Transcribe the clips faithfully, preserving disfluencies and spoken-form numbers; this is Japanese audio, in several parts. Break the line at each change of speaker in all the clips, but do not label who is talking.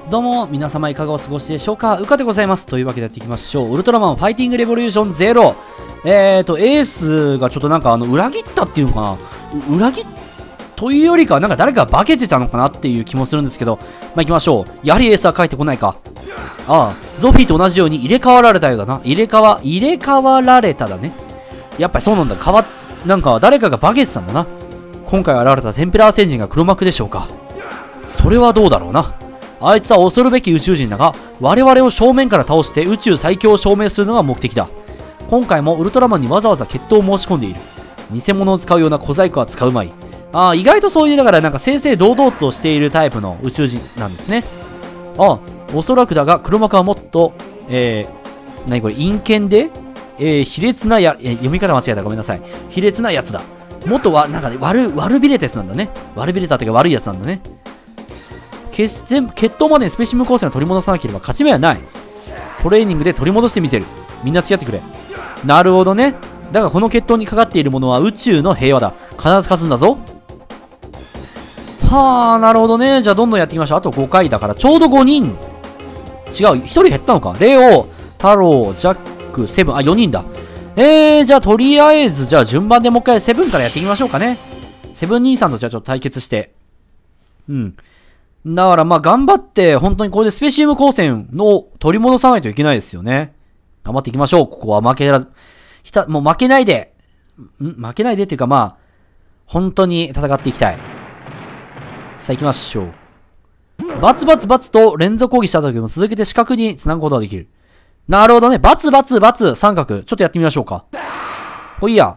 どうも、皆様いかがお過ごしでしょうか。うかでございます。というわけでやっていきましょう。ウルトラマンファイティングレボリューションゼロ。えーと、エースがちょっとなんかあの、裏切ったっていうのかな。裏切っというよりかはなんか誰か化けてたのかなっていう気もするんですけど、まあ、行きましょう。やはりエースは帰ってこないか。ああ、ゾフィーと同じように入れ替わられたようだな。入れ替わ、入れ替わられただね。やっぱりそうなんだ。変わっ、なんか誰かが化けてたんだな。今回現れたテンペラー星人が黒幕でしょうか。それはどうだろうな。あいつは恐るべき宇宙人だが、我々を正面から倒して宇宙最強を証明するのが目的だ。今回もウルトラマンにわざわざ決闘を申し込んでいる。偽物を使うような小細工は使うまい。ああ、意外とそういう、だからなんか正々堂々としているタイプの宇宙人なんですね。ああ、おそらくだが黒幕はもっと、えー、何これ、陰険で、えー、卑劣なや、えー、読み方間違えた。ごめんなさい。卑劣なやつだ。もっとは、なんかね、悪、悪びれたやつなんだね。悪びれたっていうか悪いやつなんだね。決戦、決闘までにスペシウム光線を取り戻さなければ勝ち目はない。トレーニングで取り戻してみせる。みんな付き合ってくれ。なるほどね。だがこの決闘にかかっているものは宇宙の平和だ。必ず勝つんだぞ。はあ、なるほどね。じゃあどんどんやっていきましょう。あとごかいだからちょうどごにん。違う、ひとり減ったのか。レオ、太郎、ジャック、セブン。あ、よにんだ。えー、じゃあとりあえず、じゃあ順番でもう一回セブンからやっていきましょうかね。セブン兄さんとじゃあちょっと対決して。うん。だからまあ頑張って、本当にこれでスペシウム光線を取り戻さないといけないですよね。頑張っていきましょう。ここは負けら、ひた、もう負けないで、ん負けないでっていうかまあ、本当に戦っていきたい。さあ行きましょう。バツバツバツと連続攻撃した時も続けて四角に繋ぐことができる。なるほどね。バツバツバツ三角。ちょっとやってみましょうか。ほいや。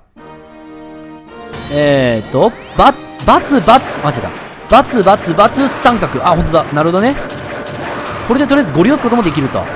えーと、バ、バツバツ、間違えた。バツバツバツ三角。あ、ほんとだ。なるほどね。これでとりあえずゴリ押すこともできると。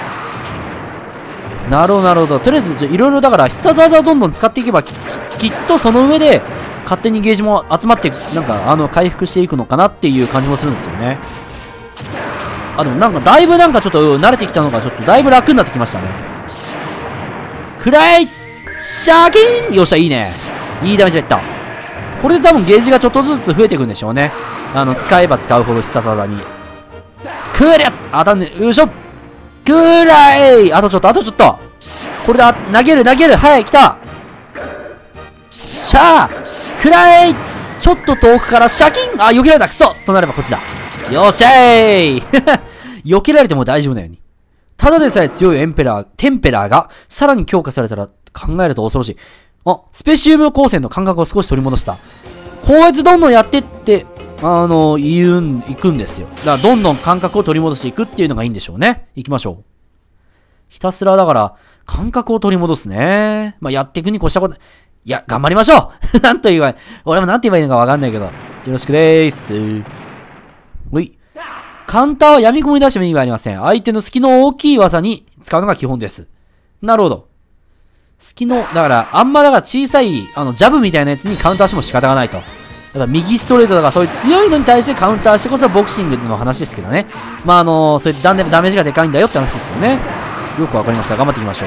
なるほど、なるほど。とりあえず、いろいろだから必殺技をどんどん使っていけば、き, きっとその上で、勝手にゲージも集まって、なんか、あの、回復していくのかなっていう感じもするんですよね。あ、でもなんか、だいぶなんかちょっと、慣れてきたのが、ちょっとだいぶ楽になってきましたね。くらいシャキーンよっしゃ、いいね。いいダメージがいった。これで多分ゲージがちょっとずつ増えていくんでしょうね。あの、使えば使うほど必殺技に。くりゃ当たんねよいしょくらいあとちょっと、あとちょっとこれであ、投げる、投げるはい、来たしゃーくらいちょっと遠くからシャキンあ、避けられたクソとなればこっちだよっしゃーい避けられても大丈夫なように。ただでさえ強いエンペラー、テンペラーがさらに強化されたら考えると恐ろしい。あ、スペシウム光線の感覚を少し取り戻した。こうやってどんどんやってって、あの、言うん、行くんですよ。だからどんどん感覚を取り戻していくっていうのがいいんでしょうね。行きましょう。ひたすらだから、感覚を取り戻すね。まあ、やっていくに越したこと、いや、頑張りましょうなんと言えばいい、俺もなんて言えばいいのかわかんないけど。よろしくでーす。ほい。カウンターは闇雲に出しても意味はありません。相手の隙の大きい技に使うのが基本です。なるほど。隙の、だから、あんまだから小さい、あの、ジャブみたいなやつにカウンターしても仕方がないと。だから右ストレートとかそういう強いのに対してカウンターしてこそボクシングの話ですけどね。まあ、あのー、そういうダメージがでかいんだよって話ですよね。よくわかりました。頑張っていきましょう。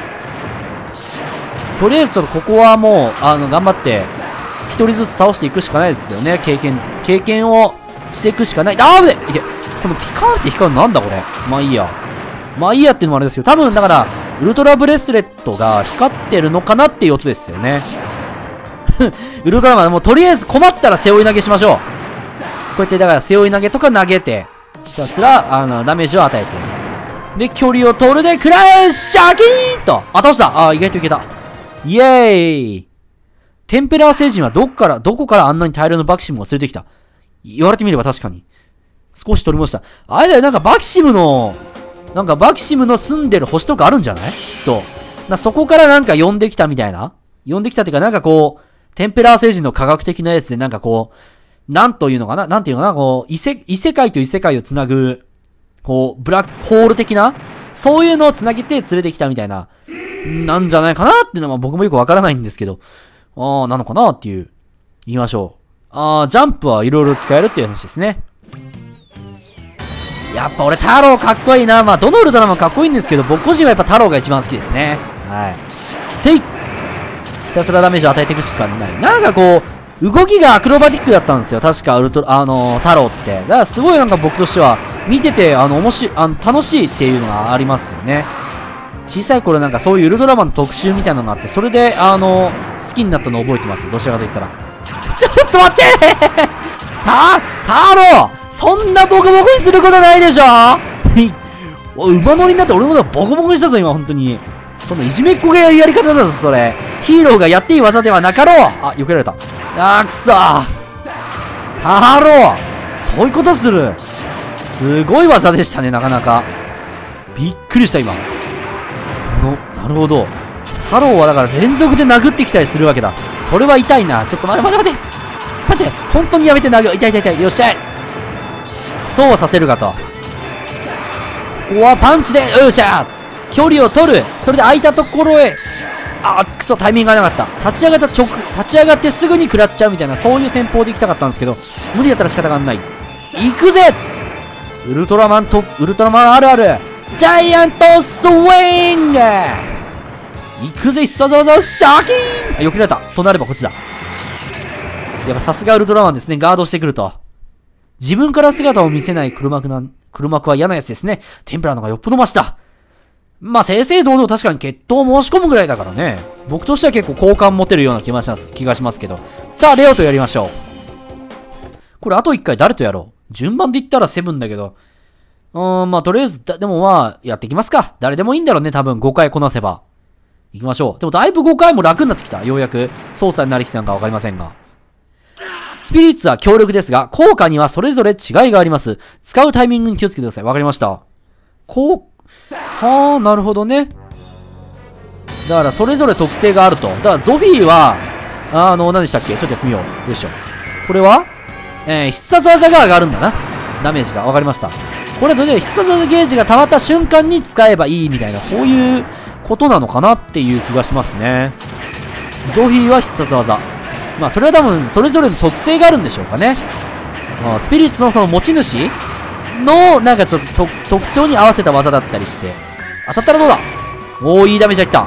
とりあえずちょっとここはもう、あの、頑張って、一人ずつ倒していくしかないですよね。経験、経験をしていくしかない。あーぶねいてこのピカーンって光るのなんだこれ。まあいいや。まあいいやっていうのもあれですけど、多分だから、ウルトラブレスレットが光ってるのかなっていう音ですよね。ウルトラマンもうとりあえず困ったら背負い投げしましょう。こうやってだから背負い投げとか投げて、ひたすら、あの、ダメージを与えて。で、距離を取るで、くらえシャキーンとあ、倒したああ、意外といけた。イエーイテンペラー星人はどっから、どこからあんなに大量のバキシムを連れてきた言われてみれば確かに。少し取り戻した。あれだよ、なんかバキシムの、なんかバキシムの住んでる星とかあるんじゃないきっと。なそこからなんか呼んできたみたいな呼んできたっていうかなんかこう、テンペラー星人の科学的なやつでなんかこう、なんというのかななんていうのかなこう、異世、異世界と異世界をつなぐ、こう、ブラックホール的なそういうのをつなげて連れてきたみたいな、なんじゃないかなっていうのは僕もよくわからないんですけど、ああ、なのかなっていう、言いましょう。ああ、ジャンプはいろいろ使えるっていう話ですね。やっぱ俺太郎かっこいいな。まあどのウルトラマンかっこいいんですけど、僕個人はやっぱ太郎が一番好きですね。はい。せいひたすらダメージを与えていくしかない。なんかこう、動きがアクロバティックだったんですよ。確かウルトラ、あのー、太郎って。だからすごいなんか僕としては、 見てて、あの、面白い、あの、楽しいっていうのがありますよね。小さい頃なんかそういうウルトラマンの特集みたいなのがあって、それで、あの、好きになったのを覚えてます。どちらかと言ったら。ちょっと待ってた、太郎そんなボコボコにすることないでしょ馬乗りになって俺のことボコボコにしたぞ、今、本当に。そんないじめっ子がやるやり方だぞ、それ。ヒーローがやっていい技ではなかろう。あ、避けられた。あー、くそー。太郎そういうことする。すごい技でしたね、なかなか。びっくりした、今。の、なるほど。太郎はだから連続で殴ってきたりするわけだ。それは痛いな。ちょっと待て待て待て。待って、本当にやめて殴る。痛い痛い痛い。よっしゃい。そうはさせるかと。ここはパンチで、よっしゃ距離を取る。それで空いたところへ。あー、くそ、タイミングがなかった。立ち上がった直、立ち上がってすぐに食らっちゃうみたいな、そういう戦法で行きたかったんですけど、無理だったら仕方がない。行くぜウルトラマンと、ウルトラマンあるある。ジャイアントスイング行くぜ、必殺技、シャキーンあ、避けられた。となればこっちだ。やっぱさすがウルトラマンですね。ガードしてくると。自分から姿を見せない黒幕なん、黒幕は嫌なやつですね。テンプラーの方がよっぽどマシだ。まあ、正々堂々確かに決闘を申し込むぐらいだからね。僕としては結構好感持てるような気がします、気がしますけど。さあ、レオとやりましょう。これあと一回誰とやろう。順番で言ったらセブンだけど。うーん、まあ、とりあえず、でもまあ、やっていきますか。誰でもいいんだろうね、多分ごかいこなせば。行きましょう。でもだいぶごかいも楽になってきた。ようやく操作になりきたのかわかりませんが。スピリッツは強力ですが、効果にはそれぞれ違いがあります。使うタイミングに気をつけてください。わかりました。こう、はあ、なるほどね。だから、それぞれ特性があると。だから、ゾフィーは、あの、何でしたっけ？ちょっとやってみよう。よいしょ。これはえー、必殺技が上がるんだな。ダメージが。わかりました。これ、どちら必殺技ゲージが溜まった瞬間に使えばいいみたいな、そういうことなのかなっていう気がしますね。ゾフィーは必殺技。まあ、それは多分、それぞれの特性があるんでしょうかね。まあ、スピリッツのその持ち主の、なんかちょっと特徴に合わせた技だったりして。当たったらどうだ？おー、いいダメージ入った。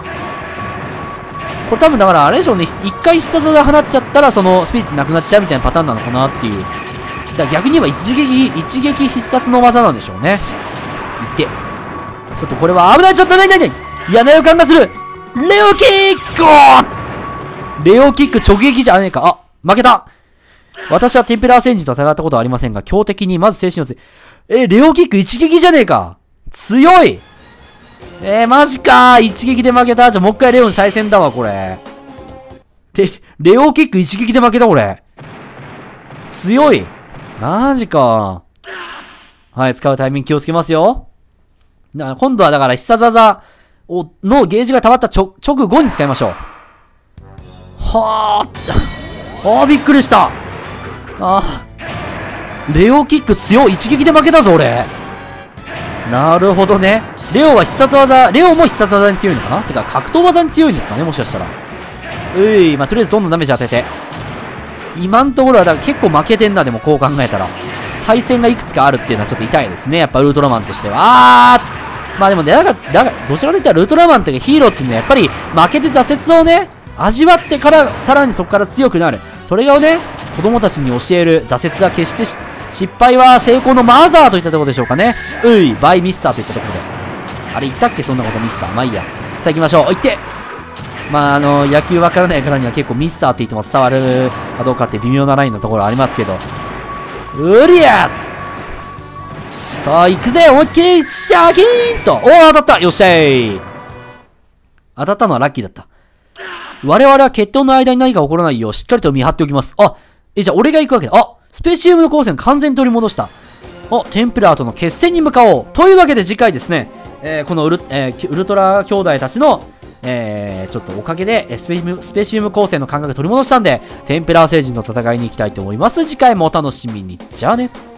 これ多分だからあれでしょうね。一回必殺技放っちゃったら、そのスピリッツなくなっちゃうみたいなパターンなのかなっていう。だから逆に言えば一撃、一撃必殺の技なんでしょうね。いって。ちょっとこれは危ない。ちょっとないないない。嫌な予感がする。レオキックレオキック直撃じゃねえか。あ、負けた。私はテンペラー戦士と戦ったことはありませんが、強敵にまず精神をつい、え、レオキック一撃じゃねえか。強い。えー、マジかー。一撃で負けた。じゃ、もう一回レオに再戦だわ、これ。レ、レオキック一撃で負けた、これ。強い。マジかー。はい、使うタイミング気をつけますよ。だから今度はだから必殺技を、のゲージが溜まった直、直後に使いましょう。はー。あー、びっくりした。あー。レオキック強い。一撃で負けたぞ、俺。なるほどね。レオは必殺技、レオも必殺技に強いのかな？てか、格闘技に強いんですかね、もしかしたら。うい、まあ、とりあえずどんどんダメージ与えて。今んところは、だから結構負けてんな、でもこう考えたら。敗戦がいくつかあるっていうのはちょっと痛いですね。やっぱウルトラマンとしては。あーまあでもね、だから、だから、どちらかといったらウルトラマンというかヒーローっていうのはやっぱり負けて挫折をね、味わってから、さらにそこから強くなる。それをね、子供たちに教える挫折は決してし、失敗は成功のマザーといったところでしょうかね。うい、バイミスターといったところで。あれ言ったっけそんなことミスター。まあいいや。さあ行きましょう。いって。まああの、野球わからないからには結構ミスターって言っても伝わるかどうかって微妙なラインのところありますけど。うりゃさあ行くぜ思いっきりシャキーンとおー当たったよっしゃい当たったのはラッキーだった。我々は決闘の間に何か起こらないようしっかりと見張っておきます。あ、え、じゃあ俺が行くわけだ。あ、スペシウム光線完全に取り戻した。お、テンプラーとの決戦に向かおう。というわけで次回ですね、えー、このウル、えー、ウルトラ兄弟たちの、えー、ちょっとおかげでスペシウム、スペシウム光線の感覚取り戻したんで、テンプラー星人の戦いに行きたいと思います。次回もお楽しみに。じゃあね。